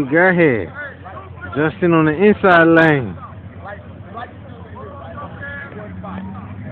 we got here? Justin on the inside lane.